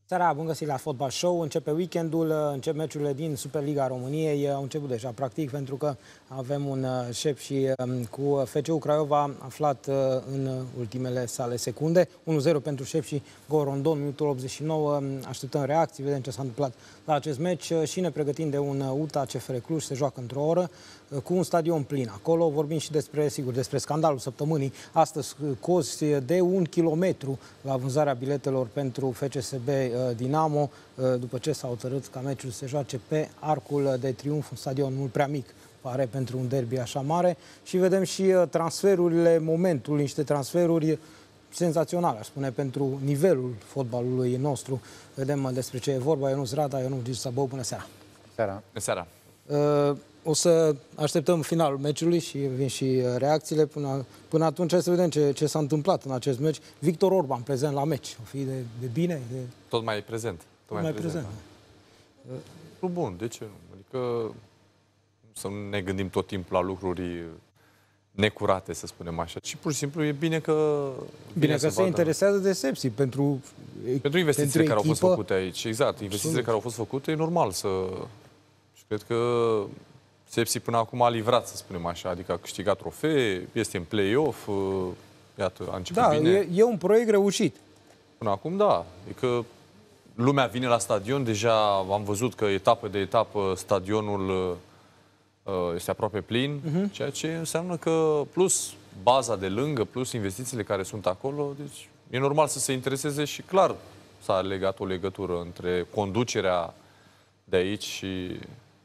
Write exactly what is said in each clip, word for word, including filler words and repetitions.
Seara, bun găsit la Fotbal Show. Începe weekendul, încep meciurile din Superliga României. Au început deja, practic, pentru că avem un șef și cu F C U Craiova aflat în ultimele sale secunde. unu zero pentru șef și gol Rondon, minutul optzeci și nouă. Așteptăm reacții, vedem ce s-a întâmplat la acest meci și ne pregătim de un U T A C F R Cluj, se joacă într-o oră, cu un stadion plin. Acolo vorbim și despre, sigur, despre scandalul săptămânii. Astăzi, cozi de un kilometru la vânzarea biletelor pentru F C S B Dinamo, după ce s-a hotărât ca meciul să se joace pe Arcul de Triunf, un stadion mult prea mic, pare, pentru un derby așa mare. Și vedem și transferurile momentului, niște transferuri senzaționale, aș spune, pentru nivelul fotbalului nostru. Vedem despre ce e vorba. Ionuț Rada, Ionuț Gizu Sabău, bună seara! Seara. Seara. O să așteptăm finalul meciului și vin și reacțiile. Până, până atunci să vedem ce, ce s-a întâmplat în acest meci. Victor Orban prezent la meci. O fi de, de bine? De... Tot mai prezent. Tot, Tot mai, mai prezent. prezent. Da. Bun, de ce nu? Adică să nu ne gândim tot timpul la lucruri necurate, să spunem așa. Și pur și simplu e bine că... Bine, bine că se vadă. Interesează de Sepsi pentru Pentru investițiile pentru care echipă. au fost făcute aici. Exact, investițiile care au fost făcute, e normal să... Și cred că Sepsi până acum a livrat, să spunem așa, adică a câștigat trofee, este în play-off, iată, a început da, bine. E, e un proiect reușit. Până acum, da. Adică lumea vine la stadion, deja am văzut că etapă de etapă stadionul este aproape plin, uh-huh. ceea ce înseamnă că plus baza de lângă, plus investițiile care sunt acolo, deci e normal să se intereseze și clar s-a legat o legătură între conducerea de aici și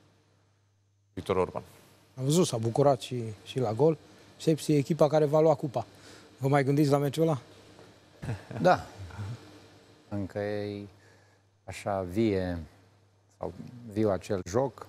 Victor Orban. Am văzut, s-a bucurat și, și la gol. Sepsi e echipa care va lua cupa. Vă mai gândiți la meciul ăla? Da. Încă e așa vie, sau viu acel joc.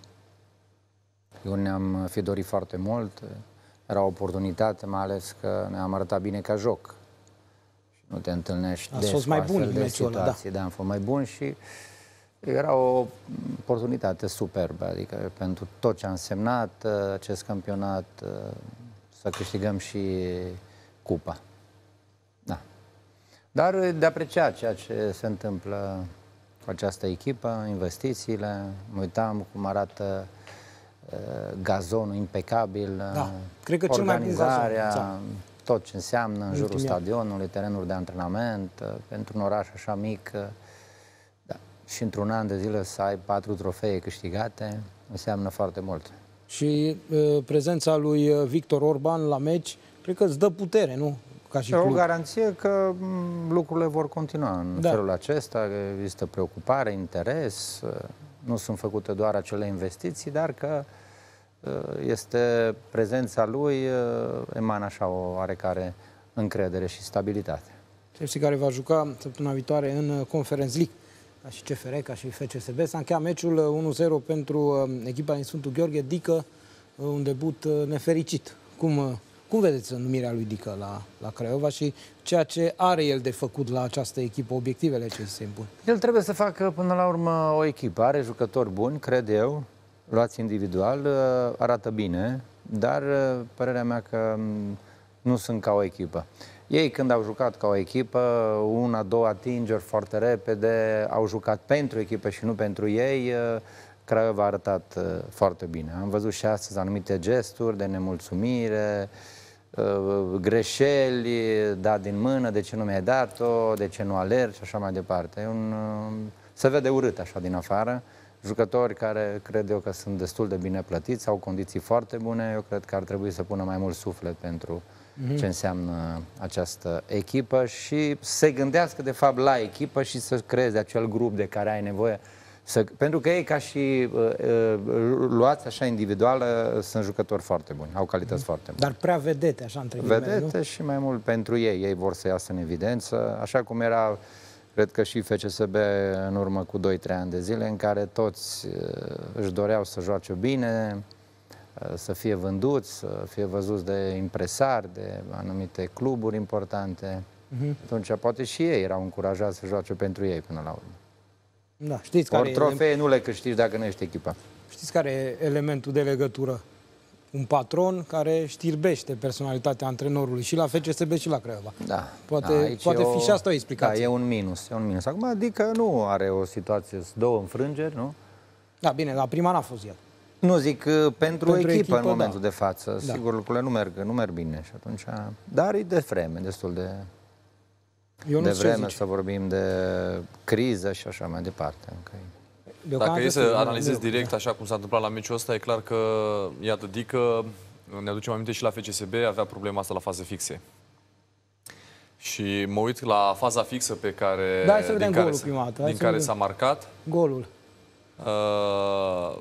Eu ne-am fi dorit foarte mult. Era o oportunitate, mai ales că ne-am arătat bine ca joc. Și nu te întâlnești des fost mai bun în de meciul ăla, situații. Da. Da, am fost mai bun și era o oportunitate superbă, adică pentru tot ce a însemnat acest campionat, să câștigăm și cupa. Da. Dar de apreciat ceea ce se întâmplă cu această echipă, investițiile, mă uitam cum arată gazonul impecabil, da. Cred că organizarea, cel mai bun gazon, tot ce înseamnă în jurul stadionului, terenuri de antrenament, pentru un oraș așa mic. Da. Și într-un an de zile să ai patru trofee câștigate, înseamnă foarte mult. Și uh, prezența lui Victor Orban la meci, cred că îți dă putere, nu? Ca și e club. O garanție că lucrurile vor continua în da. felul acesta, există preocupare, interes, nu sunt făcute doar acele investiții, dar că este prezența lui, emană așa o oarecare încredere și stabilitate. Chelsea care va juca săptămâna viitoare în Conference League, ca și C F R, ca și F C S B. S-a încheiat meciul unu zero pentru echipa din Sfântul Gheorghe. Dică, un debut nefericit. Cum, cum vedeți numirea lui Dică la, la Craiova și ceea ce are el de făcut la această echipă, obiectivele ce se impun? El trebuie să facă până la urmă o echipă. Are jucători buni, cred eu, luați individual, arată bine, dar părerea mea că nu sunt ca o echipă. Ei, când au jucat ca o echipă, una, două atingeri foarte repede, au jucat pentru echipă și nu pentru ei, Craiova a arătat foarte bine. Am văzut și astăzi anumite gesturi de nemulțumire, greșeli, dat din mână, de ce nu mi-ai dat-o, de ce nu alergi și așa mai departe. Un, se vede urât așa din afară. Jucători care cred eu că sunt destul de bine plătiți, au condiții foarte bune, eu cred că ar trebui să pună mai mult suflet pentru mm-hmm. ce înseamnă această echipă și se gândească de fapt la echipă și să creeze acel grup de care ai nevoie. Să, pentru că ei ca și uh, uh, luați așa individual uh, sunt jucători foarte buni, au calități mm. foarte bune. Dar prea vedete, așa între Vedete nu? Și mai mult pentru ei, ei vor să iasă în evidență, așa cum era, cred că și F C S B în urmă cu doi trei ani de zile, în care toți uh, își doreau să joace bine, uh, să fie vânduți, să fie văzuți de impresari, de anumite cluburi importante. Mm-hmm. Atunci poate și ei erau încurajați să joace pentru ei până la urmă. Da, știți care Ori trofee nu le câștigi dacă nu ești echipa. Știți care e elementul de legătură un patron care știrbește personalitatea antrenorului și la F C S B și la Craiova. Da. Poate, da, poate o, fi și asta o explicație. Da, e un minus, e un minus. Acum, adică nu are o situație, două înfrângeri, nu? Da, bine, la prima n-a fost el. Nu zic pentru, pentru echipă, echipă în momentul da. de față. Da. Sigur, lucrurile nu merg, nu merg bine și atunci... Dar e de vreme, destul de... Eu de vreme să vorbim de criză și așa mai departe. Okay. Dacă e să analizez direct, așa cum s-a întâmplat la meciul ăsta, e clar că, iată, Dică, ne aducem aminte și la F C S B, avea problema asta la faze fixe. Și mă uit la faza fixă pe care, da, să vedem din golul care, prima dată. din care s-a marcat. Golul. Uh,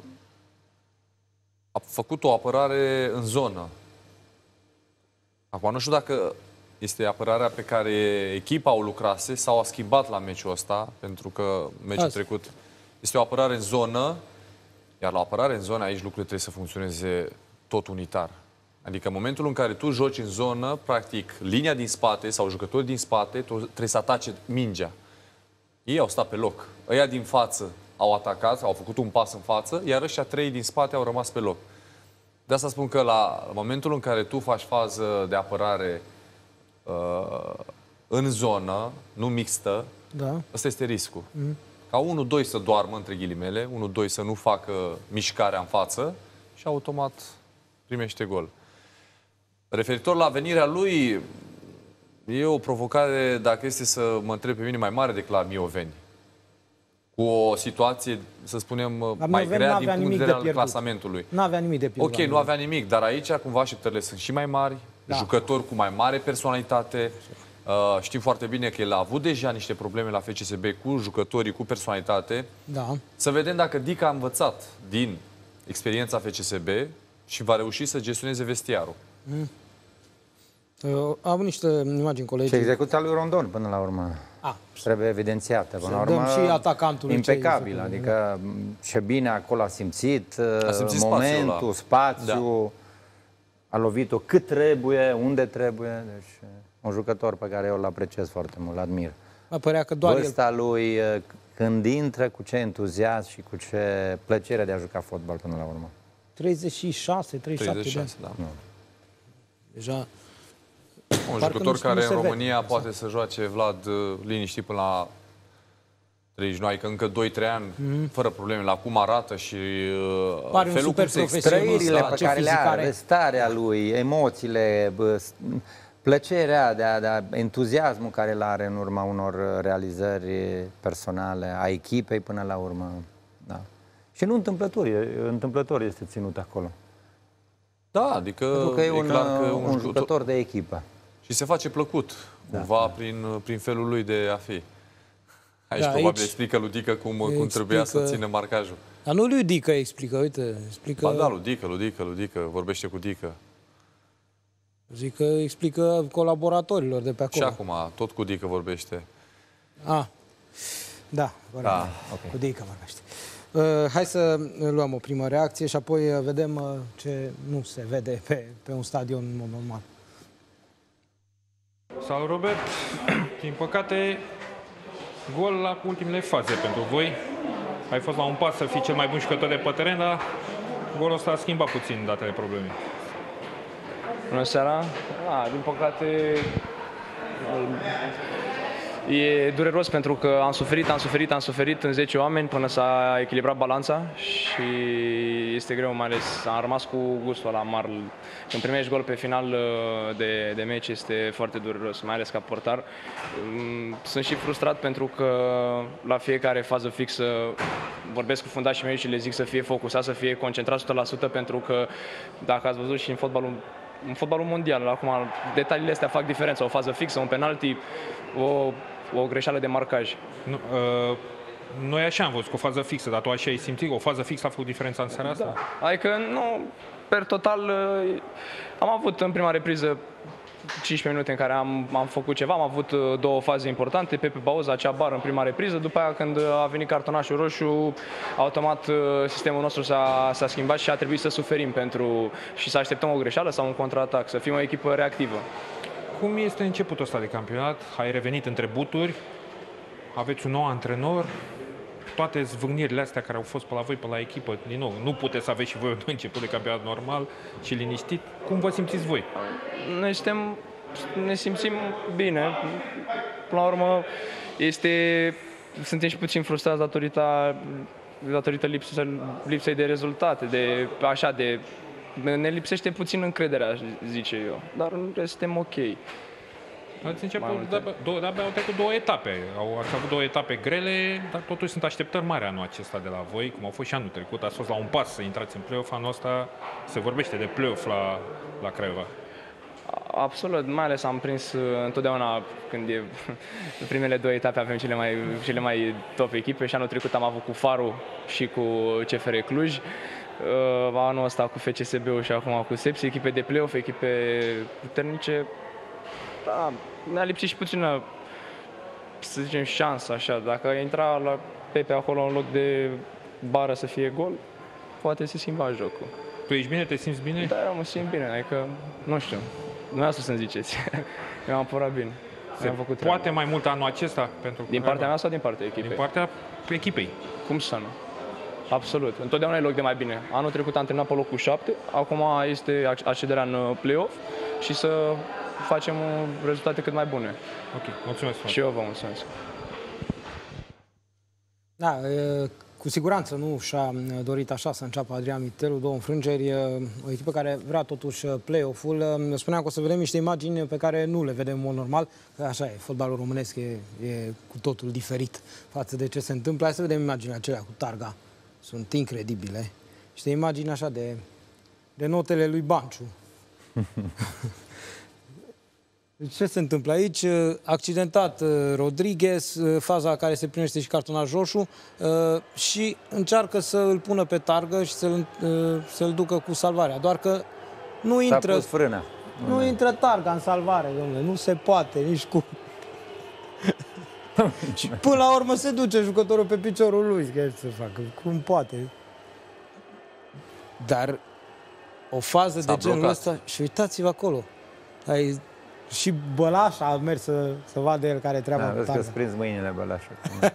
a făcut o apărare în zonă. Acum, nu știu dacă este apărarea pe care echipa o lucrase sau a schimbat la meciul ăsta, pentru că meciul Azi. trecut este o apărare în zonă, iar la apărare în zonă aici lucrurile trebuie să funcționeze tot unitar. Adică în momentul în care tu joci în zonă, practic, linia din spate sau jucătorii din spate trebuie să atace mingea. Ei au stat pe loc. Ăia din față au atacat, au făcut un pas în față, iar ăștia trei din spate au rămas pe loc. De asta spun că la momentul în care tu faci fază de apărare uh, în zonă, nu mixtă, da. ăsta este riscul. Mm. Ca unu doi să doarmă, între ghilimele, unu doi să nu facă mișcarea în față și automat primește gol. Referitor la venirea lui, e o provocare, dacă este să mă întreb pe mine, mai mare decât la Mioveni. Cu o situație, să spunem, la mai grea din punct de vedere al de clasamentului. Nu avea nimic de pierdut. Ok, nu avea nimic, dar aici cumva așteptările sunt și mai mari, da. Jucători cu mai mare personalitate. Uh, știm foarte bine că el a avut deja niște probleme la F C S B cu jucătorii, cu personalitate. Da. Să vedem dacă Dică a învățat din experiența F C S B și va reuși să gestioneze vestiarul. Mm. Uh, am niște imagini colegi. Și execuția lui Rondon până la urmă. A, trebuie evidențiată. Până la urmă, și atacantului impecabil. Adică ce bine acolo a simțit, a simțit momentul, spațiul, da. A lovit-o cât trebuie, unde trebuie. Deci, un jucător pe care eu îl apreciez foarte mult, îl admir. Mă părea că doar Vârsta el... lui, când intră, cu ce entuziasm și cu ce plăcere de a juca fotbal până la urmă. treizeci și șase, treizeci și șapte treizeci și șase, de ani. Da. Deja... Un jucător care în România vede. Poate să joace, Vlad, liniștit până la treizeci, nu, adică încă doi trei ani, mm-hmm. fără probleme, la cum arată și pare felul cum se extrăirile pe care le are, starea lui, emoțiile, plăcerea, de a, de a, entuziasmul care îl are în urma unor realizări personale, a echipei până la urmă. Da. Și nu întâmplător, întâmplător este ținut acolo. Da, adică pentru că e, e un, clar că un, un jucător de echipă. Și se face plăcut, da, cumva, da. Prin, prin felul lui de a fi. Aici da, probabil aici explică lui Dică cum, cum explică... trebuia să țină marcajul. Dar nu lui Dică explică, uite, explică... Ba da, lui Dică, lui Dică, lui Dică, vorbește cu Dică. Zic că explică colaboratorilor de pe acolo. Și acum, tot cu Dică vorbește. Ah, da, da. Okay. Cu Dică vorbește. Uh, hai să luăm o primă reacție și apoi vedem uh, ce nu se vede pe, pe un stadion în mod normal. Salut, Robert. Din păcate, gol la ultimele faze pentru voi. Ai fost la un pas să fii cel mai bun jucător de pe teren, dar golul ăsta a schimbat puțin datele problemei. Bună seara. A, din păcate, e dureros pentru că am suferit, am suferit, am suferit în zece oameni până s-a echilibrat balanța și este greu, mai ales am rămas cu gustul ăla amar. Când primești gol pe final de, de meci este foarte dureros, mai ales ca portar. Sunt și frustrat pentru că la fiecare fază fixă vorbesc cu fundașii mei și le zic să fie focusat, să fie concentrat o sută la sută, pentru că dacă ați văzut și în fotbalul în fotbalul mondial, acum detaliile astea fac diferența, o fază fixă, un penalti, o, o greșeală de marcaj. Nu, uh, noi așa am văzut, cu o fază fixă, dar tu așa ai simțit că o fază fixă a făcut diferența în seara asta? Da. Adică, nu, per total, uh, am avut în prima repriză cincisprezece minute în care am, am făcut ceva, am avut două faze importante, Pepe Bauza, acea bară în prima repriză, după aia când a venit cartonașul roșu, automat sistemul nostru s-a schimbat și a trebuit să suferim pentru și să așteptăm o greșeală sau un contraatac, să fim o echipă reactivă. Cum este începutul ăsta de campionat? Ai revenit între buturi, aveți un nou antrenor. toate zvâgnirile astea care au fost pe la voi, pe la echipă, din nou, nu puteți să aveți și voi un început de campionat normal și liniștit. Cum vă simțiți voi? Noi suntem, ne simțim bine. Până la urmă, este, suntem și puțin frustrați datorită, datorită lipsei, lipsei de rezultate, de așa, de ne lipsește puțin încrederea, zice eu, dar în rest suntem ok. Ați început, de-abia au trecut două etape. Au, ați avut două etape grele, dar totuși sunt așteptări mari anul acesta de la voi, cum au fost și anul trecut. Ați fost la un pas să intrați în play-off, anul ăsta se vorbește de play-off la, la Craiova. Absolut, mai ales am prins întotdeauna când e primele două etape avem cele mai, cele mai top echipe și anul trecut am avut cu Faru și cu C F R Cluj. Uh, anul ăsta cu F C S B-ul și acum cu Sepsi, echipe de play-off, echipe puternice. Da, ne-a lipsit și puțină, să zicem, șansă, așa. Dacă intra la Pepe acolo în loc de bară să fie gol, poate se schimba jocul. Tu ești bine? Te simți bine? Da, eu mă simt bine, adică, nu știu, dumneavoastră să-mi ziceți. Eu am apărat bine. Se am făcut poate treaba. Mai mult anul acesta? Pentru din partea mea sau din partea echipei? Din partea echipei. Cum să nu? Absolut. Întotdeauna e loc de mai bine. Anul trecut am terminat pe locul șapte, acum este accederea în play-off și să facem rezultate cât mai bune. Ok, mulțumesc. Și eu vă mulțumesc. Da, cu siguranță nu și-a dorit așa să înceapă Adrian Mitelu, două înfrângeri, o echipă care vrea totuși play-off-ul. Spuneam că o să vedem niște imagini pe care nu le vedem în mod normal, că așa e, fotbalul românesc e, e cu totul diferit față de ce se întâmplă. Hai să vedem imaginile acelea cu Targa. Sunt incredibile. Niște imagini așa de, de notele lui Banciu. Ce se întâmplă aici? Accidentat Rodriguez, faza care se primește și cartonaj roșu și încearcă să îl pună pe Targă și să-l, să-l ducă cu salvarea. Doar că nu intră, frâna. Nu mm. intră Targa în salvare, domnule. Nu se poate, nici cum. Și până la urmă se duce jucătorul pe piciorul lui. Ce să facă? Cum poate? Dar o fază de genul ăsta... Și uitați-vă acolo. Ai... Și Bălașa a mers să, să vadă el care treaba da, cu Targa. Vezi că-ți prins mâinile Bălașa.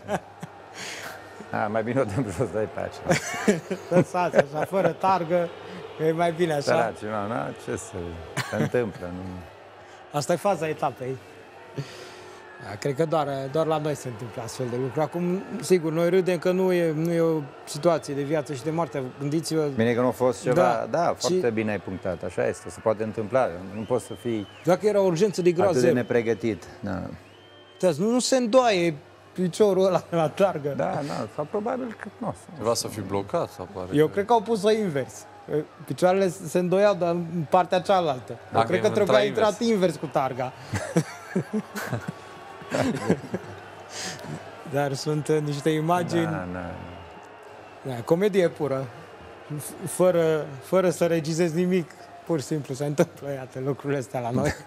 A, mai bine o dăm jos, dai pe aceea. Lăsați așa, fără Targă, e mai bine așa. Săraci, nu, nu, ce să se întâmplă? Nu... Asta e faza etapei. Da, cred că doar, doar la noi se întâmplă astfel de lucruri. Acum, sigur, noi râdem că nu e, nu e o situație de viață și de moarte. Gândiți-vă... Bine că nu a fost ceva... Da, da foarte și... bine ai punctat. Așa este, se poate întâmpla. Nu poți să fii... Dacă era o urgență de groază... Atât de nepregătit. Da. Nu, nu se îndoaie piciorul ăla la Targă. Da, da, sau probabil că nu. Vreau să fi blocat, sau pare. Eu că... cred că au pus-o invers. Picioarele se îndoiau, dar în partea cealaltă. Eu cred că trebuia intrat invers. invers cu Targa. Dar sunt niște imagini... Da, da. Da, comedie pură. Fără, fără să regizezi nimic. Pur și simplu se întâmplă, iată, lucrurile astea la noi.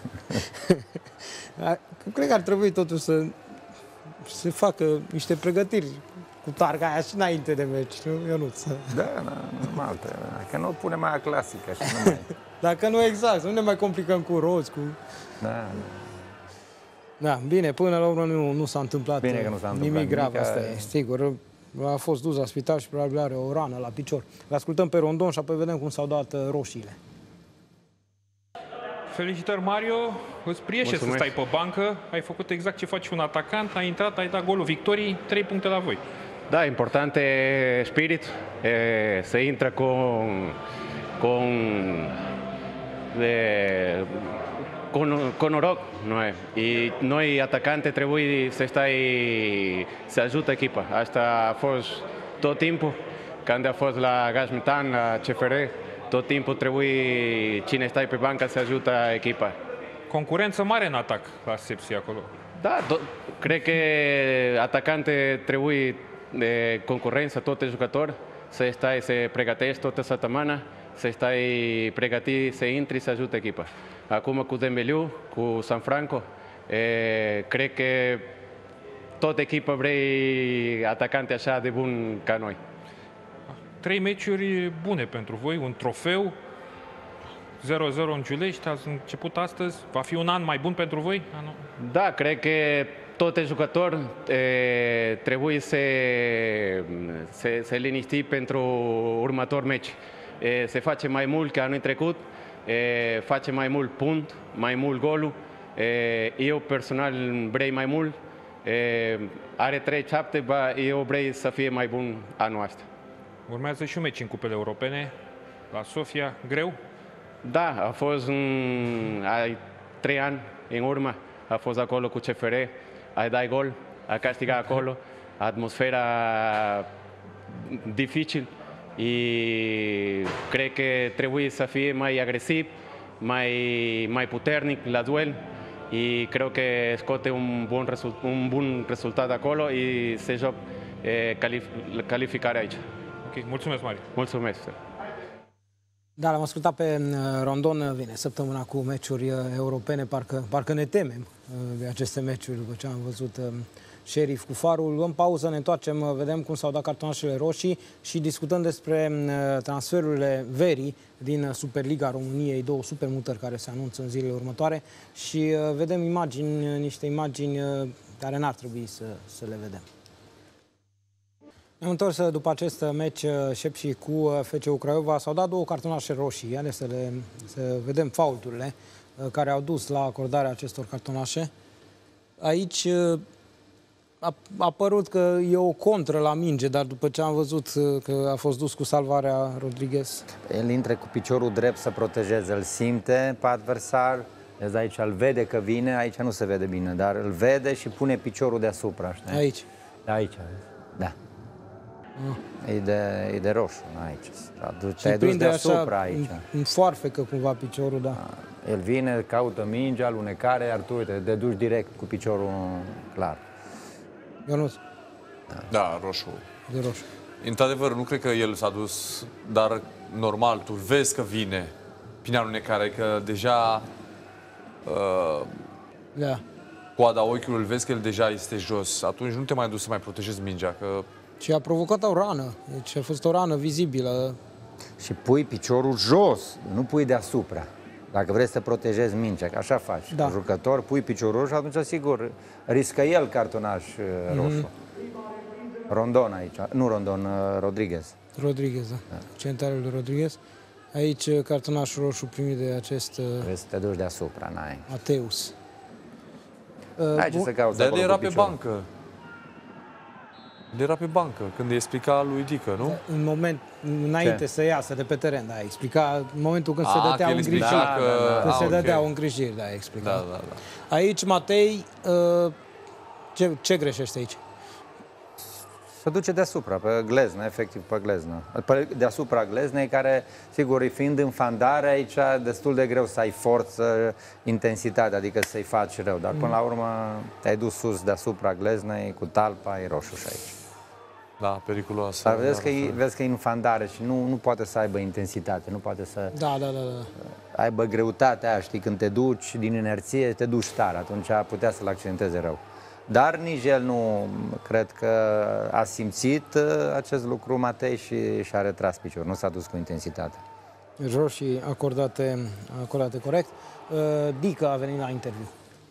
Cred că ar trebui totuși să se facă niște pregătiri cu Targa aia și înainte de meci, nu? Eu nu să... Da, da, normal. Că nu pune mai clasică și nu mai... Dacă nu exact, nu ne mai complicăm cu roți, cu... Da, da. Da, bine, până la urmă nu, nu s-a întâmplat, bine că nu s-a întâmplat nimic grav, nimic, asta e, sigur. A fost dus la spital și probabil are o rană la picior. Le ascultăm pe Rondon și apoi vedem cum s-au dat roșiile. Felicitări, Mario, îți priește să stai pe bancă, ai făcut exact ce face un atacant, ai intrat, ai dat golul victoriei, trei puncte la voi. Da, importante spirit, eh, se intra con, con, eh, con, con noroc, nu e? Y noi atacante trebuie să stai, să ajută echipa. Asta a fost tot timpul, când a fost la Gaz Metan, la C F R, tot timpul trebuie cine stai pe bancă să ajută echipa. Concurență mare în atac la Sepsi acolo. Da, cred că atacante trebuie de concurență, toți jucători, să stai, să pregătești toată săptămâna, să stai pregătit, să intri, să ajute echipa. Acum cu Dembélé, cu Sanfranco, e, cred că toată echipa vrei atacante așa de bun ca noi. Trei meciuri bune pentru voi, un trofeu, zero zero în Giulești, ați început astăzi, va fi un an mai bun pentru voi? Anu? Da, cred că toți jucători e, trebuie să se, se liniști pentru următor meci. E, se face mai mult ca anul trecut, e, face mai mult punct, mai mult golul. E, eu personal vrei mai mult, e, are trei șapte, eu vrei să fie mai bun anul ăsta. Urmează și un meci în cupele europene, la Sofia, greu? Da, a fost în, ai trei ani în urmă, a fost acolo cu C F R, ai dat gol, a câștigat acolo, atmosfera dificil și cred că trebuie să fie mai agresiv, mai, mai puternic la duel și cred că scoate un bun, rezult, un bun rezultat acolo și se joc e, calif, calificarea aici. Ok, mulțumesc, Mari. Mulțumesc. Da, l-am ascultat pe Rondon. Vine săptămâna cu meciuri europene, parcă, parcă ne temem de aceste meciuri după ce am văzut Sheriff cu Farul. Luăm pauză, ne întoarcem, vedem cum s-au dat cartonașele roșii și discutăm despre transferurile verii din Superliga României, două supermutări care se anunță în zilele următoare și vedem imagini, niște imagini care n-ar trebui să, să le vedem. Ne-am întors după acest meci Șepși cu F C U Craiova. S-au dat două cartonașe roșii. Iar să, le, să vedem faulturile care au dus la acordarea acestor cartonașe. Aici a, a părut că e o contră la minge, dar după ce am văzut că a fost dus cu salvarea Rodriguez... El intră cu piciorul drept să protejeze, îl simte pe adversar, deci aici îl vede că vine, aici nu se vede bine, dar îl vede și pune piciorul deasupra. Știi? Aici? Aici, da. E de, e de roșu, aici. Te-ai dus deasupra aici. În foarfecă cumva piciorul, da. El vine, caută mingea, alunecare, iar tu, uite, te duci direct cu piciorul clar. Ionuț? Da, da, roșu. De roșu. Într-adevăr, nu cred că el s-a dus, dar normal, tu vezi că vine prin alunecare, că deja uh, da. coada ochiului, vezi că el deja este jos. Atunci nu te mai duci să mai protejezi mingea, că... Și a provocat o rană, deci a fost o rană vizibilă. Și pui piciorul jos, nu pui deasupra. Dacă vrei să protejezi mingea, că așa faci. Da. Jucător, pui piciorul și atunci, sigur, riscă el cartonaș mm-hmm. roșu. Rondon aici, nu Rondon, Rodriguez. Rodriguez, da. da. Centralul lui Rodriguez. Aici cartonașul roșu primit de acest... Vrei să te duci deasupra, n-ai. Mateus. Hai ce să cauți de acolo era pe bancă. De era pe bancă, când îi explica lui Dică, nu? În moment, înainte ce? Să iasă de pe teren, da, explica în momentul când A, se dădea un greșit. Da, că... Când A, se okay. dădea un greșit, da, explica. Da, da, da. Aici, Matei, ce, ce greșește aici? Se duce deasupra, pe gleznă, efectiv pe gleznă. Deasupra gleznei, care, sigur, fiind în fandare, aici destul de greu să ai forță, intensitate, adică să-i faci rău. Dar, până la urmă, te-ai dus sus deasupra gleznei, cu talpa, e roșu și aici. Da, periculos. Dar vezi că, e, vezi că e în fandare și nu, nu poate să aibă intensitate, nu poate să da, da, da, da. aibă greutatea aia, știi, când te duci din inerție, te duci tare, atunci putea să-l accidenteze rău. Dar nici el nu cred că a simțit acest lucru, Matei, și și-a retras piciorul, nu s-a dus cu intensitate. Roșii acordate, acordate corect. Dică a venit la interviu.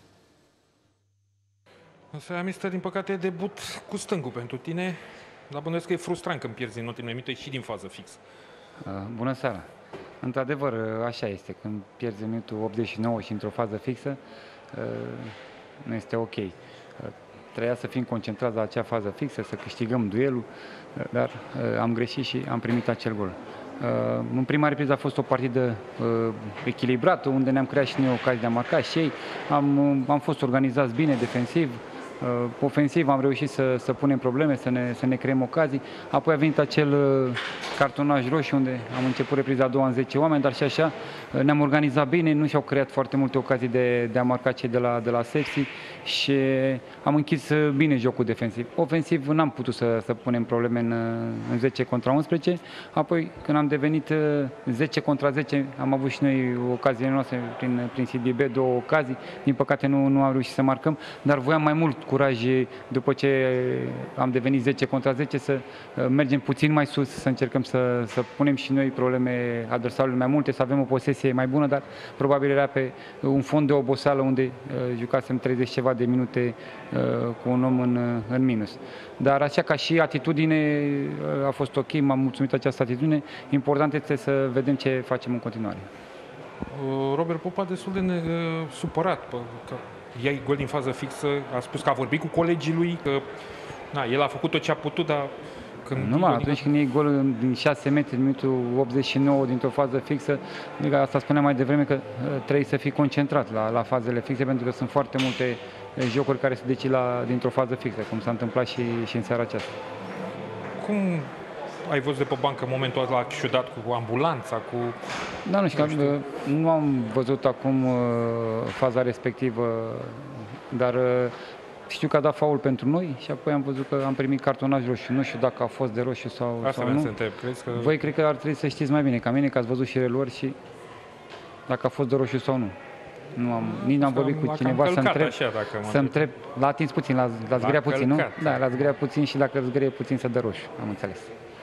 Să Mister, din păcate, debut cu stângul pentru tine. Dar bănuiesc că e frustrant când pierzi în ultimele minute și din fază fix. Bună seara! Într-adevăr, așa este. Când pierzi în minutul optzeci și nouă și într-o fază fixă, nu este ok. Trebuia să fim concentrați la acea fază fixă, să câștigăm duelul, dar am greșit și am primit acel gol. În prima repriză a fost o partidă echilibrată, unde ne-am creat și noi ocazii de a marca și ei. Am, am fost organizați bine, defensiv. Uh, ofensiv am reușit să, să punem probleme, să ne, să ne creăm ocazii. Apoi a venit acel uh, cartonaj roșu unde am început repriza a doua în zece oameni, dar și așa uh, ne-am organizat bine, nu și-au creat foarte multe ocazii de, de a marca cei de la, de la secții și am închis uh, bine jocul defensiv. Ofensiv n-am putut să, să punem probleme în, în zece contra unsprezece, apoi când am devenit uh, zece contra zece am avut și noi ocaziile noastre prin, prin C D B, două ocazii, din păcate nu, nu am reușit să marcăm, dar voiam mai mult curaj după ce am devenit zece contra zece să mergem puțin mai sus, să încercăm să, să punem și noi probleme adversarului mai multe, să avem o posesie mai bună, dar probabil era pe un fond de oboseală unde uh, jucasem treizeci ceva de minute uh, cu un om în, în minus. Dar așa ca și atitudine uh, a fost ok, m-am mulțumit această atitudine. Important este să vedem ce facem în continuare. Robert Popa destul de ne, supărat că iai gol din fază fixă, a spus că a vorbit cu colegii lui, că na, el a făcut tot ce a putut, dar când... Nu, mă, atunci când iei gol din șase metri, în minutul optzeci și nouă, dintr-o fază fixă, adică asta spuneam mai devreme că trebuie să fii concentrat la, la fazele fixe, pentru că sunt foarte multe jocuri care se decid la, dintr-o fază fixă, cum s-a întâmplat și, și în seara aceasta. Cum ai văzut de pe bancă în momentul ăla ciudat cu ambulanța, cu... Da, nu știu, nu, știu. nu am văzut acum uh, faza respectivă, dar uh, știu că a dat faul pentru noi și apoi am văzut că am primit cartonaj roșu. Nu știu dacă a fost de roșu sau, Asta sau nu. să întreb. Crezi că... Voi cred că ar trebui să știți mai bine ca mine, că ați văzut și reluări și dacă a fost de roșu sau nu. Nu am, nici n-am vorbit cu cineva să întreb, să întreb, l-a atins puțin, l-a zgrea puțin, nu? Da, l-a zgrea puțin și dacă zgrea puțin să dă roșu, am înțeles.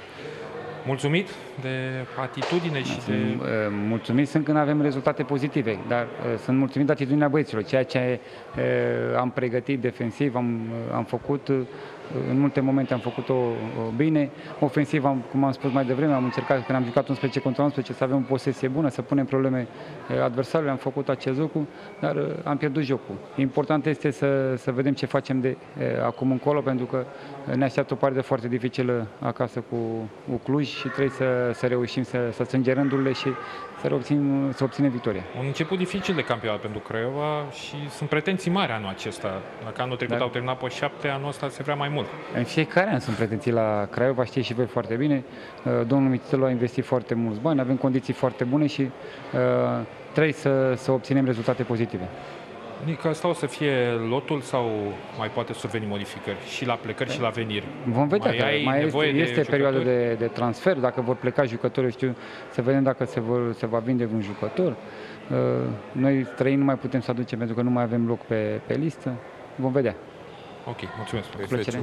Mulțumit de atitudine și da, de... Sunt, uh, mulțumit sunt când avem rezultate pozitive, dar uh, sunt mulțumit de atitudinea băieților. Ceea ce uh, am pregătit defensiv, am, uh, am făcut, uh, în multe momente am făcut-o uh, bine. Ofensiv, am, cum am spus mai devreme, am încercat, când am jucat unsprezece contra unsprezece, să avem o posesie bună, să punem probleme uh, adversarului. Am făcut acest lucru, dar uh, am pierdut jocul. Important este să, să vedem ce facem de uh, acum încolo, pentru că ne așteaptă o parte foarte dificilă acasă cu, cu Cluj și trebuie să, să reușim să, să strângem rândurile și să obținem, să obținem victoria. Un început dificil de campionat pentru Craiova și sunt pretenții mari anul acesta. Dacă anul trecut da. au terminat pe șapte, anul ăsta se vrea mai mult. În fiecare an sunt pretenții la Craiova, știți și voi foarte bine. Domnul Mititelu a investit foarte mulți bani, avem condiții foarte bune și uh, trebuie să, să obținem rezultate pozitive. Că asta o să fie lotul sau mai poate surveni modificări și la plecări și la veniri? Vom vedea, mai, mai este, este de perioadă de, de transfer, dacă vor pleca jucători, știu, să vedem dacă se, vor, se va vinde un jucător. Noi trei nu mai putem să aducem pentru că nu mai avem loc pe, pe listă. Vom vedea. Ok, mulțumesc. Cu plăcere.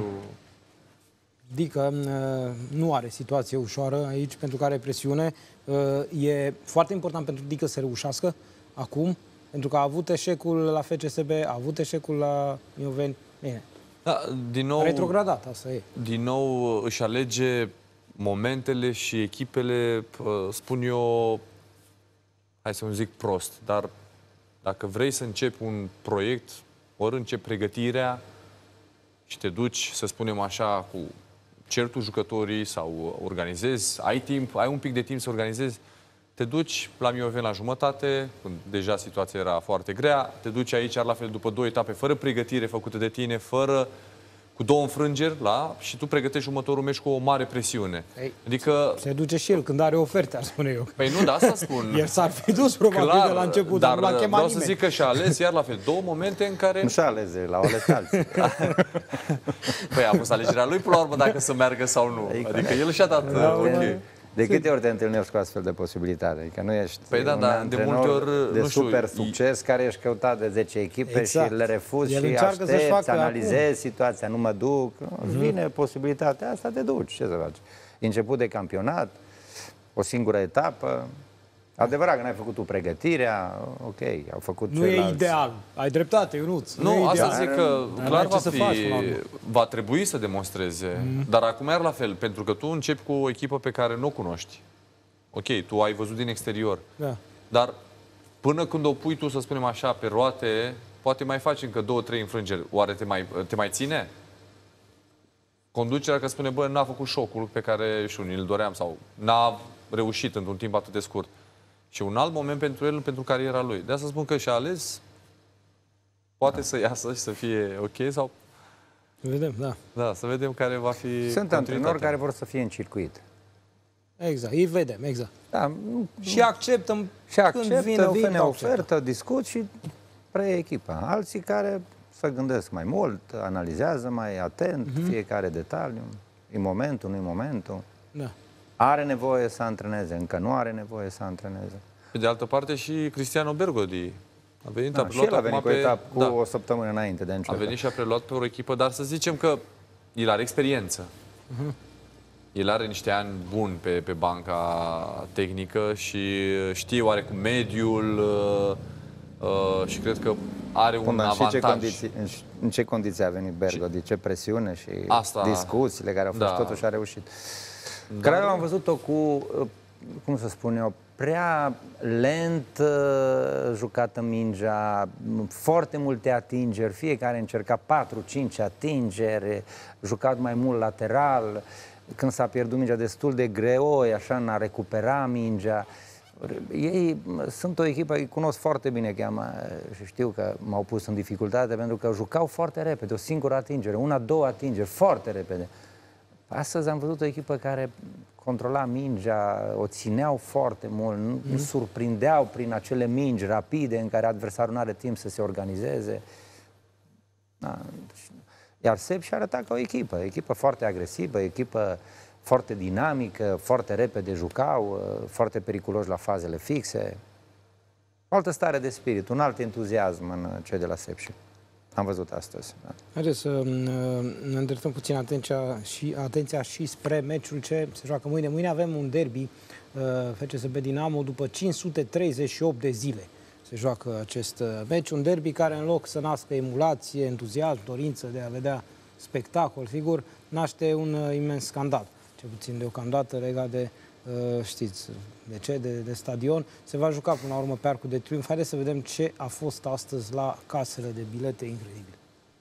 Dică nu are situație ușoară aici pentru că are presiune. E foarte important pentru Dică să reușească acum, pentru că a avut eșecul la F C S B, a avut eșecul la Mioveni. Bine. Da, din nou, retrogradat, asta e. Din nou își alege momentele și echipele, spun eu, hai să nu zic prost, dar dacă vrei să începi un proiect, ori începi pregătirea și te duci, să spunem așa, cu certul jucătorii sau organizezi, ai timp, ai un pic de timp să organizezi, te duci la Mioveni la jumătate, când deja situația era foarte grea, te duci aici, la fel, după două etape, fără pregătire făcută de tine, fără, cu două înfrângeri, la, și tu pregătești următorul meci cu o mare presiune. Ei, adică... Se duce și el când are oferte, ar spune eu. Păi nu, de asta spun. El s-ar fi dus probabil clar, de la început, dar nu l-a chemat vreau nimeni. să zic că și-a ales, iar la fel, două momente în care... Nu și-a ales, l-au ales alții. Păi a fost alegerea lui, până la urmă, dacă să meargă sau nu. Adică el și-a dat... Da, ok. De câte ori te întâlnești cu astfel de posibilitate? Adică nu ești păi da, un da, de multe ori, de nu știu, super succes care ești căutat de zece echipe exact. Și le refuzi El și aștepți, analizezi situația, nu mă duc. Mm-hmm. Vine posibilitatea asta, te duci, ce să faci? Început de campionat, o singură etapă. Adevărat că n-ai făcut tu pregătirea, ok, au făcut Nu ceilalți. e ideal. Ai dreptate, Ionuț. Nu, nu asta ideal. zic că Dar clar ce va să fi, faci, va trebui să demonstreze. Mm. Dar acum iar la fel, pentru că tu începi cu o echipă pe care nu o cunoști. Ok, tu ai văzut din exterior. Da. Dar până când o pui tu, să spunem așa, pe roate, poate mai faci încă două, trei înfrângeri. Oare te mai, te mai ține? Conducerea că spune, bă, n-a făcut șocul pe care și îl doream sau n-a reușit într-un timp atât de scurt. Și un alt moment pentru el, pentru cariera lui. De asta spun că și-a ales, poate da. să iasă și să fie ok sau... Vedem, da. Da, să vedem care va fi... Sunt antrenori care vor să fie în circuit. Exact, îi vedem, exact. Da, și acceptăm și acceptă, când vine, vine vine ofertă, discut și preia echipa. Alții care să gândesc mai mult, analizează mai atent mm-hmm. fiecare detaliu, e momentul, nu e momentul. Da. Are nevoie să antreneze, încă nu are nevoie să antreneze. Pe de altă parte și Cristiano Bergodi A venit, Da, a și el a venit cu pe, etap cu da, o săptămână înainte de a a începe. venit și a preluat pe o echipă, dar să zicem că el are experiență. Uh-huh. El are niște ani buni pe, pe banca tehnică și știe oarecum mediul uh, uh, și cred că are un Până, avantaj. Și ce condiții, în, în ce condiții a venit Bergo? De ce presiune și Asta, discuțiile care au fost, da. totuși a reușit. Dar... Craiova am văzut-o cu, cum să spun eu, prea lent uh, jucată mingea, foarte multe atingeri, fiecare încerca patru cinci atingeri, jucat mai mult lateral, când s-a pierdut mingea destul de greoi, așa, n-a recuperat mingea. Ei sunt o echipă, îi cunosc foarte bine, cheamă, și știu că m-au pus în dificultate pentru că jucau foarte repede, o singură atingere, una, două atingeri, foarte repede. Astăzi am văzut o echipă care controla mingea, o țineau foarte mult, nu, mm. nu surprindeau prin acele mingi rapide în care adversarul nu are timp să se organizeze. Da. Iar Sep și arăta ca o echipă, echipă foarte agresivă, echipă foarte dinamică, foarte repede jucau, foarte periculoși la fazele fixe. O altă stare de spirit, un alt entuziasm în cei de la Sepsi. Am văzut astăzi. Da. Haideți să ne îndreptăm puțin atenția și, atenția și spre meciul ce se joacă mâine. Mâine avem un derby F C S B Dinamo după cinci sute treizeci și opt de zile. Se joacă acest meci, un derby care în loc să nască emulație, entuziasm, dorință de a vedea spectacol, figur, naște un imens scandal. Cel puțin deocamdată legat de, știți, de ce? De, de stadion. Se va juca până la urmă pe Arcul de Triunf. Haideți să vedem ce a fost astăzi la casele de bilete incredibile.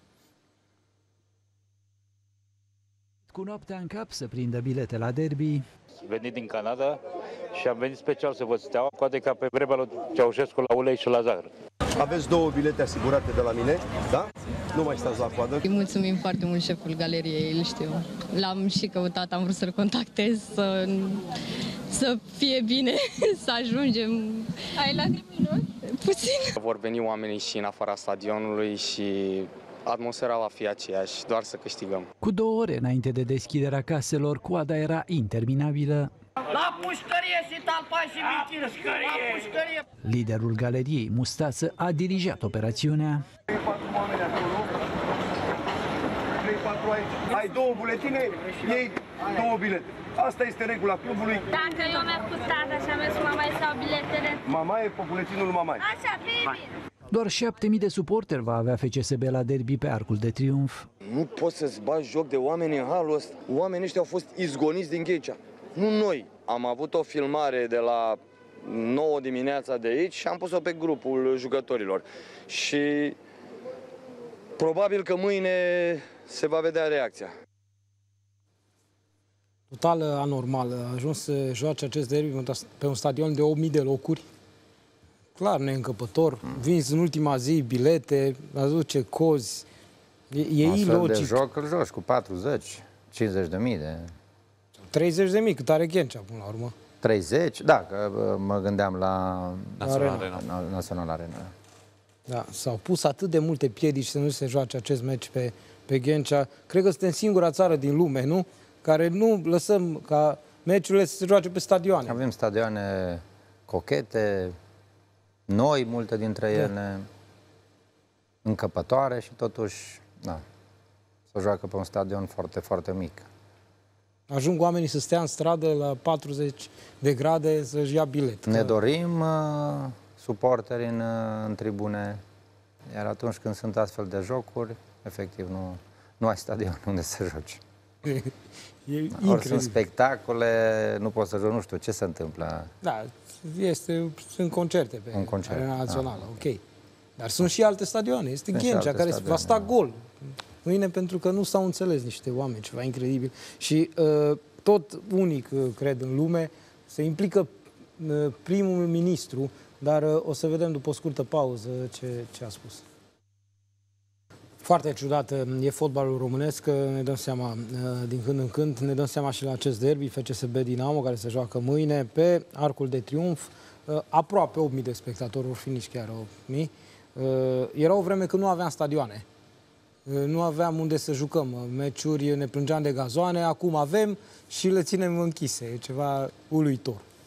Cu noaptea în cap să prindă bilete la derby. Venit din Canada și am venit special să văd Steaua, poate ca pe vremea lui Ceaușescu la ulei și la zahăr. Aveți două bilete asigurate de la mine, da? Nu mai stați la coadă. Îi mulțumim foarte mult șeful galeriei, îl știu. L-am și căutat, am vrut să-l contactez, să, să fie bine, să ajungem. Ai lacrimi în ochi? Puțin. Vor veni oamenii și în afara stadionului și atmosfera va fi aceeași, doar să câștigăm. Cu două ore înainte de deschiderea caselor, coada era interminabilă. La pușcărie și talpa și bichiră! La pușcărie! Liderul galeriei, Mustață, a dirijat operațiunea. trei patru oameni acolo, trei patru aici. Ai două buletine, iei două bilete. Asta este regula clubului. Dacă eu mi-am pus tata și am mers cu mamaie sau biletele... Mamaie pe buletinul mamaie. Așa, bine! Doar șapte mii de suporteri va avea F C S B la derby pe Arcul de Triunf. Nu poți să-ți bagi joc de oameni în halul ăsta. Oamenii ăștia au fost izgoniți din Ghencea. Nu noi. Am avut o filmare de la nouă dimineața de aici și am pus-o pe grupul jucătorilor. Și probabil că mâine se va vedea reacția. Total anormal. A ajuns să joace acest derby pe un stadion de opt mii de locuri. Clar neîncăpător. Vinzi în ultima zi bilete, aduce cozi. E, e ilogic. De joc îl joci cu patruzeci, cincizeci de mii de... treizeci de mii, cât are Ghencea până la urmă. treizeci? Da, că mă gândeam la Național Arena. Arena. Național Arena. Da, s-au pus atât de multe piedici să nu se joace acest meci pe, pe Ghencea. Cred că suntem singura țară din lume, nu? Care nu lăsăm ca meciurile să se joace pe stadioane. Avem stadioane cochete, noi, multe dintre ele, da. încăpătoare și totuși, da, se joacă pe un stadion foarte, foarte mic. Ajung oamenii să stea în stradă la patruzeci de grade să-și ia bilet. Ne dorim uh, suporteri în, uh, în tribune, iar atunci când sunt astfel de jocuri, efectiv nu, nu ai stadion unde să joci. E Ori sunt spectacole, nu poți să joci, nu știu ce se întâmplă. Da, este, sunt concerte pe un concert, Arena Națională, da. ok. Dar sunt și alte stadioane. Este Ghencea, care va sta gol mâine pentru că nu s-au înțeles niște oameni, ceva incredibil. Și uh, tot unic, uh, cred, în lume, se implică uh, primul ministru, dar uh, o să vedem după o scurtă pauză ce, ce a spus. Foarte ciudat e fotbalul românesc, ne dăm seama din când în când, ne dăm seama și la acest derby, F C S B Dinamo, care se joacă mâine pe Arcul de Triunf. Aproape opt mii de spectatori, vor fi nici chiar opt mii. Era o vreme când nu aveam stadioane. Nu aveam unde să jucăm meciuri, ne plângeam de gazoane, acum avem și le ținem închise. E ceva uluitor.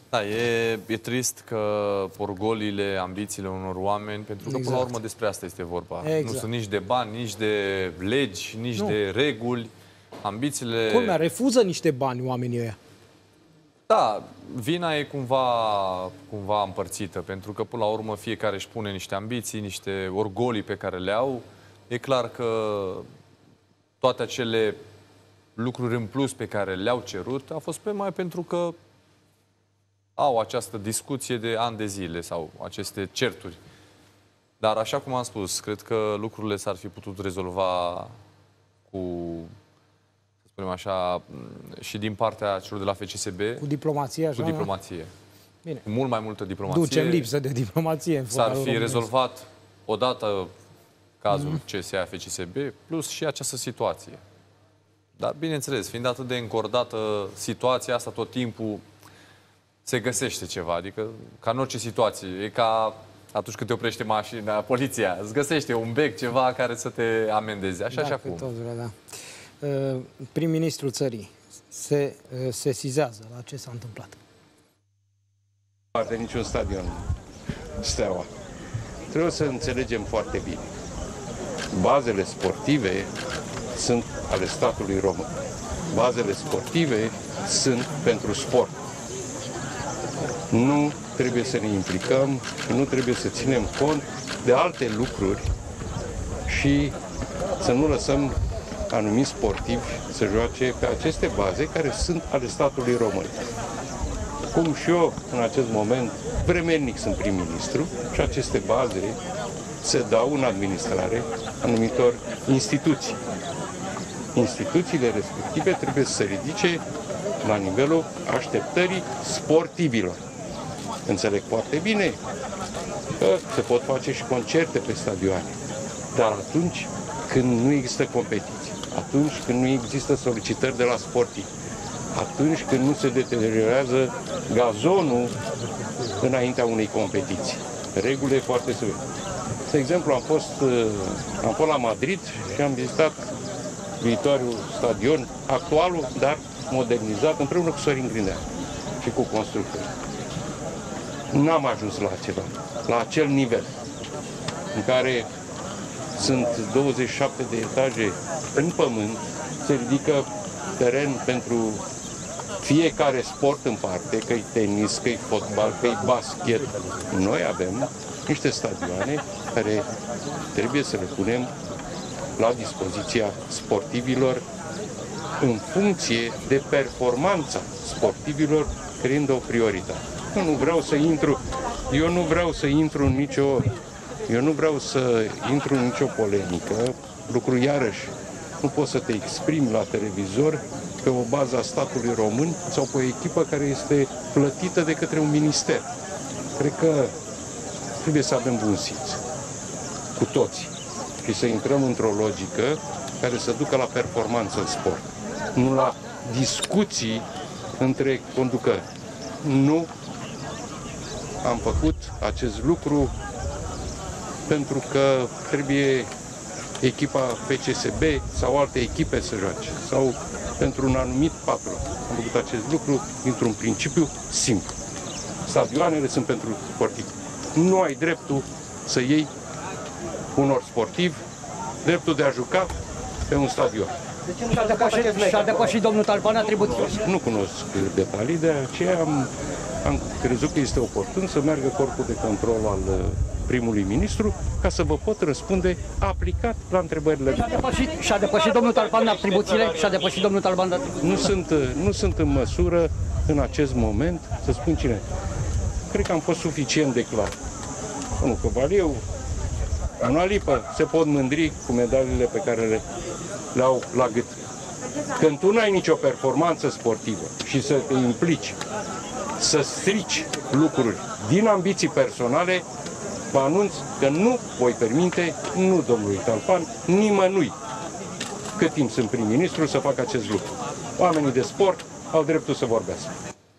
Da, e, e trist că orgoliile, ambițiile unor oameni, pentru că, exact. până la urmă, despre asta este vorba. Exact. Nu sunt nici de bani, nici de legi, nici nu. de reguli. Ambițiile... Culmea, refuză niște bani oamenii ăia. Da, vina e cumva, cumva împărțită, pentru că, până la urmă, fiecare își pune niște ambiții, niște orgolii pe care le au. E clar că toate acele lucruri în plus pe care le-au cerut a fost pe mai pentru că au această discuție de ani de zile sau aceste certuri. Dar, așa cum am spus, cred că lucrurile s-ar fi putut rezolva cu, să spunem așa, și din partea celor de la F C S B. Cu diplomație, așa? Cu diplomație. Bine. Cu mult mai multă diplomație. Ducem lipsă de diplomație. S-ar fi românesc. rezolvat odată cazul Mm. C S A F C S B, plus și această situație. Dar, bineînțeles, fiind atât de încordată situația asta, tot timpul se găsește ceva. Adică, ca în orice situație, e ca atunci când te oprește mașina, poliția, îți găsește un bec, ceva care să te amendeze. Așa da, și acum. Tot, da. Prim-ministrul țării se sesizează la ce s-a întâmplat. Nu are niciun stadion Steaua. Trebuie să înțelegem foarte bine. Bazele sportive sunt ale statului român. Bazele sportive sunt pentru sport. Nu trebuie să ne implicăm, nu trebuie să ținem cont de alte lucruri și să nu lăsăm anumiți sportivi să joace pe aceste baze care sunt ale statului român. Cum și eu, în acest moment, vremelnic sunt prim-ministru și aceste baze se dau în administrare anumitor instituții. Instituțiile respective trebuie să se ridice la nivelul așteptării sportivilor. Înțeleg foarte bine că se pot face și concerte pe stadioane, dar atunci când nu există competiție, atunci când nu există solicitări de la sportivi, atunci când nu se deteriorează gazonul înaintea unei competiții. Regulile foarte severe. De exemplu, am fost, am fost la Madrid și am vizitat viitorul stadion, actualul, dar modernizat, împreună cu Sorin Grindeanu și cu constructori. N-am ajuns la ceva, la acel nivel în care sunt douăzeci și șapte de etaje în pământ, se ridică teren pentru fiecare sport în parte, că-i tenis, că-i fotbal, că-i basket. Noi avem niște stadioane care trebuie să le punem la dispoziția sportivilor în funcție de performanța sportivilor, creând o prioritate. Eu nu vreau să intru, eu nu vreau să intru în nicio, eu nu vreau să intru în nicio polemică, lucru iarăși, nu poți să te exprimi la televizor pe o bază a statului român sau pe o echipă care este plătită de către un minister. Cred că trebuie să avem bun simț, cu toții, și să intrăm într-o logică care să ducă la performanță în sport, nu la discuții între conducători. Nu am făcut acest lucru pentru că trebuie echipa F C S B sau alte echipe să joace, sau pentru un anumit patron. Am făcut acest lucru dintr-un principiu simplu. Stadioanele sunt pentru sportivi. Nu ai dreptul să iei unor sportivi dreptul de a juca pe un stadion. Deci și-a depășit, și-a depășit domnul Talpan atribuțiile. Nu cunosc detalii, de aceea am, am crezut că este oportun să meargă corpul de control al primului ministru ca să vă pot răspunde aplicat la întrebările. Și-a depășit, și-a depășit domnul Talpan atribuțiile? Și-a depășit domnul Talpan atribuțiile? Nu sunt, nu sunt în măsură în acest moment să spun cine. Cred că am fost suficient de clar. Domnul Covaliu, Ana Lipă se pot mândri cu medaliile pe care le, le-au la gât. Când tu nu ai nicio performanță sportivă și să te implici, să strici lucruri din ambiții personale, vă anunț că nu voi permite, nu domnului Talpan, nimănui, cât timp sunt prim-ministru, să facă acest lucru. Oamenii de sport au dreptul să vorbească.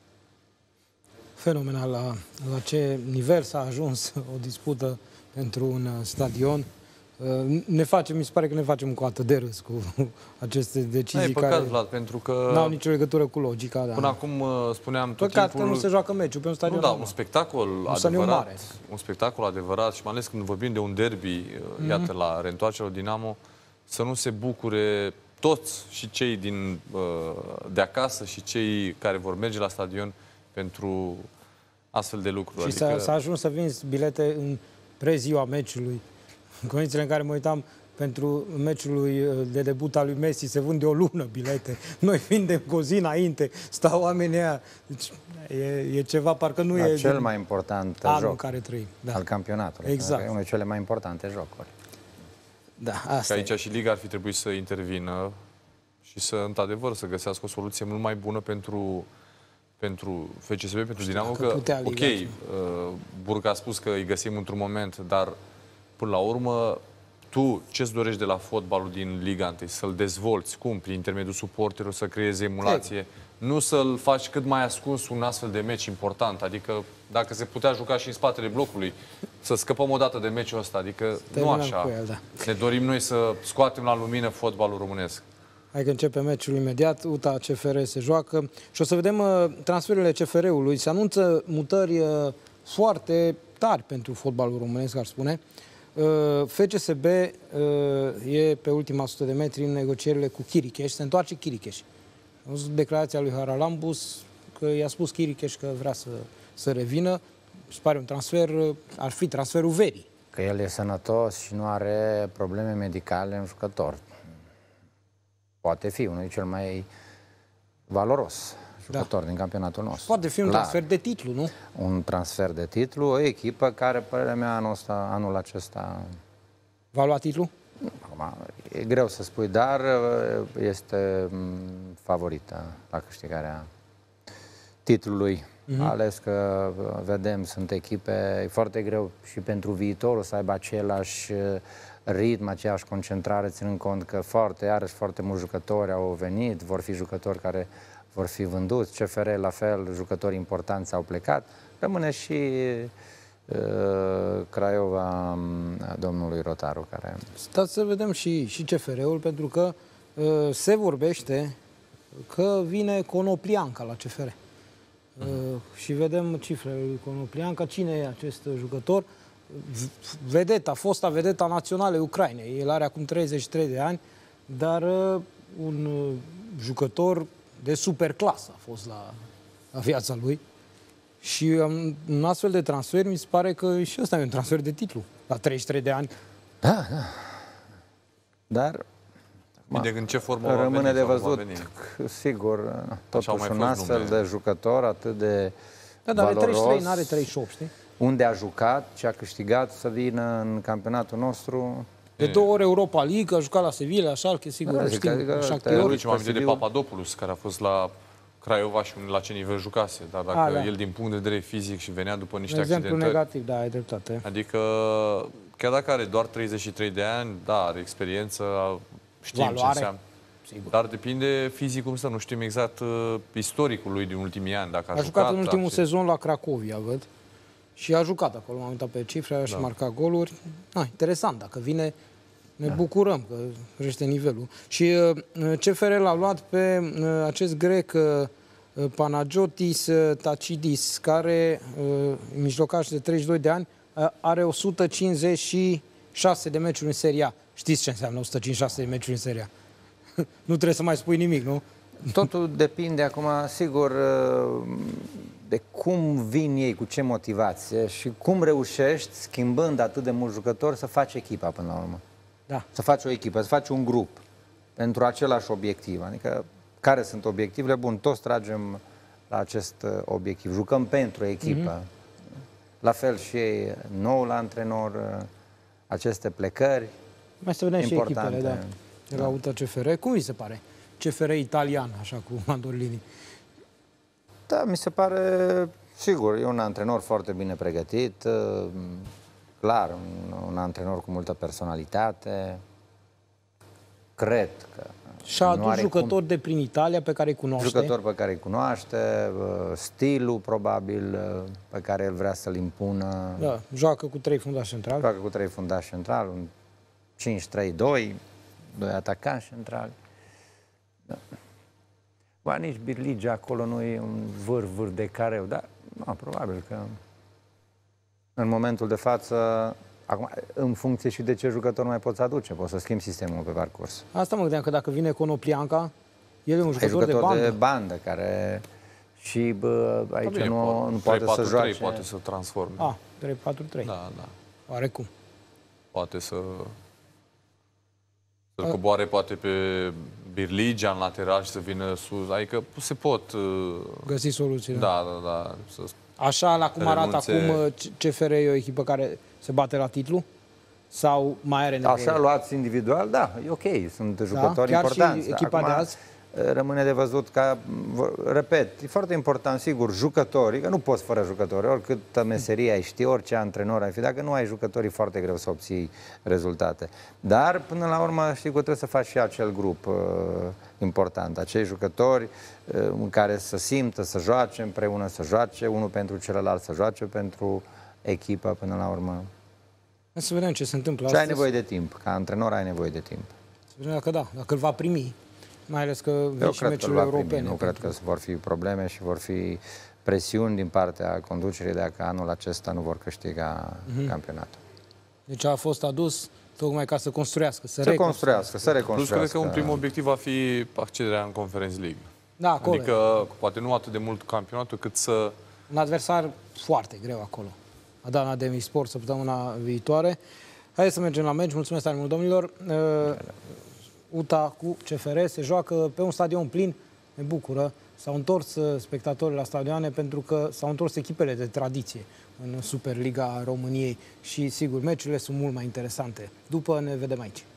Fenomenal la, la ce nivel s-a ajuns o dispută pentru un stadion. ne facem, mi se pare că ne facem cu atât de râs cu aceste decizii păcat, care Vlad, pentru că n-au nicio legătură cu logica. Da. Până acum spuneam tot Păcat timpul... că nu se joacă meciul pe un stadion. Nu, da, un spectacol un adevărat, mare. un spectacol adevărat și mai ales când vorbim de un derby, mm-hmm. iată, la reîntoarcerea Dinamo, să nu se bucure toți, și cei din, de acasă și cei care vor merge la stadion pentru astfel de lucruri. Și adică... s-a ajuns să vinzi bilete în preziua meciului. În condițiile în care mă uitam pentru meciul de debut al lui Messi, se vând de o lună bilete. Noi vindem cu o zi înainte, stau oamenii aia. Deci, e, e ceva, parcă nu la e... cel mai important joc care trăim. Da. Al campionatului. Exact. E unul dintre cele mai importante jocuri. Da, asta aici e. și Liga ar fi trebuit să intervină și să, într-adevăr, să găsească o soluție mult mai bună pentru, pentru F C S B, pentru Dinamo, că, că ok, uh, Burca a spus că îi găsim într-un moment, dar până la urmă, tu ce-ți dorești de la fotbalul din Liga unu? Să-l dezvolți, cum? Prin intermediul suporterilor, să creezi emulație, nu să-l faci cât mai ascuns un astfel de meci important. Adică, dacă se putea juca și în spatele blocului, să scăpăm o dată de meciul ăsta. Adică, nu așa. El, da. Ne dorim noi să scoatem la lumină fotbalul românesc. Hai că începe meciul imediat, U T A C F R se joacă și o să vedem uh, transferurile C F R-ului. Se anunță mutări uh, foarte tari pentru fotbalul românesc, ar spune. Uh, F C S B uh, e pe ultima sută de metri în negocierile cu Chiricheș. Se întoarce Chiricheș. Am văzut declarația lui Haralambus că i-a spus Chiricheș că vrea să, să revină. Se pare un transfer, uh, ar fi transferul verii. Că el e sănătos și nu are probleme medicale în jucător. Poate fi unul cel mai valoros jucător da. din campionatul nostru. Poate fi un Clar. transfer de titlu, nu? Un transfer de titlu, o echipă care, părerea mea, anul, ăsta, anul acesta... Va lua titlu? Acum, e greu să spui, dar este favorită la câștigarea titlului. Mm-hmm. Ales că, vedem, sunt echipe, e foarte greu și pentru viitorul să aibă același ritm, aceeași concentrare, ținând cont că foarte, iarăși, foarte mulți jucători au venit, vor fi jucători care vor fi vânduți, C F R la fel, jucători importanți au plecat. Rămâne și uh, Craiova domnului Rotaru, care... Stați să vedem și, și C F R-ul, pentru că uh, se vorbește că vine Conoplianca la C F R. Uh, și vedem cifrele lui Conoplianca. Cine e acest jucător? Vedeta, fosta vedeta națională Ucrainei. El are acum treizeci și trei de ani, dar uh, un uh, jucător de superclasă a fost la, la viața lui. Și um, un astfel de transfer, mi se pare că și ăsta e un transfer de titlu, la treizeci și trei de ani. Da, da. Dar... Bine, în ce formă rămâne veni, de văzut, sigur, totuși un astfel nume. de jucător atât de da, dar valoros, are treizeci și trei, n-are treizeci și opt, știi? Unde a jucat, ce a câștigat, să vină în campionatul nostru. De două ori Europa League, a jucat la Sevilla, la Schalke, sigur, da, știm. Ultima am de Papadopoulos, care a fost la Craiova și la ce nivel jucase, dar dacă a, da. el din punct de vedere fizic și venea după niște exemplu accidentări... negativ, da, ai dreptate. Adică, chiar dacă are doar treizeci și trei de ani, da, are experiență, știm Valoare. ce înseamnă. Sigur. Dar depinde fizic cum să nu știm exact uh, istoricul lui din ultimii ani. Dacă a, a jucat, jucat în ultimul sezon la Cracovia, văd. Și a jucat acolo, m-am uitat pe cifre, a da. și marcat goluri. Ah, interesant, dacă vine, ne da. bucurăm că crește nivelul. Și uh, C F R l-a luat pe uh, acest grec uh, Panagiotis uh, Tacidis, care, uh, mijlocaș de treizeci și doi de ani, uh, are o sută cincizeci și șase de meciuri în Serie A. Știți ce înseamnă o sută cincizeci și șase de meciuri în Serie A? Nu trebuie să mai spui nimic, nu? Totul depinde acum, sigur, de cum vin ei, cu ce motivație și cum reușești, schimbând atât de mulți jucători, să faci echipa până la urmă. Da. Să faci o echipă, să faci un grup pentru același obiectiv. Adică, care sunt obiectivele? Bun, toți tragem la acest obiectiv. Jucăm pentru echipă. Mm-hmm. La fel și noul antrenor, aceste plecări. Mai să vedem importante. Și echipele, da. De la U T A C F R. Cum vi se pare? C F R italian, așa, cu mandolini. Da, mi se pare, sigur, e un antrenor foarte bine pregătit, clar, un, un antrenor cu multă personalitate. Cred că... Și-a adus jucători cum... de prin Italia pe care îi cunoaște. Jucători pe care îi cunoaște, stilul, probabil, pe care el vrea să-l impună. Da, joacă cu trei fundași centrali. Joacă cu trei fundași centrali, un cinci trei doi, doi atacanți centrali. Da. Ba, nici Birlige acolo nu e un vâr-vâr de careu, dar nu, probabil că în momentul de față, acum, în funcție și de ce jucător mai poți aduce, poți să schimbi sistemul pe parcurs. Asta mă gândeam, că dacă vine Conoplianca, el e un jucător, jucător de bandă. de bandă, care și bă, aici bine, nu, nu poate să joace. poate să transforme. Ah, trei patru trei. Da, da. Oarecum. Poate să să coboare poate pe Birligea în lateral și să vină sus. Adică se pot găsi soluții. Da, da, da. Să Așa, la cum arată renunțe... acum, C F R e o echipă care se bate la titlu? Sau mai are nevoie? Așa luați individual, da, e ok, sunt jucători da? Chiar importanți. Și echipa acum, de azi? Rămâne de văzut ca, repet, e foarte important, sigur, jucătorii, că nu poți fără jucători, oricât meserie ai ști, orice antrenor ai fi, dacă nu ai jucători, e foarte greu să obții rezultate. Dar, până la urmă, știi că trebuie să faci și acel grup uh, important, acei jucători uh, în care să simtă, să joace împreună, să joace unul pentru celălalt, să joace pentru echipă, până la urmă. Să vedem ce se întâmplă și astăzi. ai nevoie de timp, ca antrenor ai nevoie de timp. Să vedem dacă da, dacă îl va primi. Mai ales că vin și meciurile europene. Nu cred că vor fi probleme și vor fi presiuni din partea conducerii dacă anul acesta nu vor câștiga mm-hmm. campionatul. Deci a fost adus tocmai ca să construiască, să, să reconstruiască, să reconstruiască. Plus, cred că un prim obiectiv va fi accederea în Conference League. Da, acolo. Adică, poate nu atât de mult campionatul, cât să... Un adversar foarte greu acolo. Adana Demisport săptămâna viitoare. Haideți să mergem la meci. Mulțumesc tare mult, domnilor. U T A cu C F R se joacă pe un stadion plin. Ne bucură. S-au întors spectatorii la stadioane pentru că s-au întors echipele de tradiție în Superliga României și, sigur, meciurile sunt mult mai interesante. După ne vedem aici.